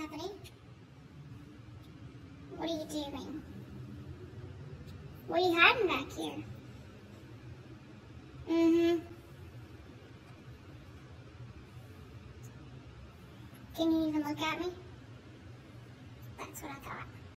happening? What are you doing? What are you hiding back here? Can you even look at me? That's what I thought.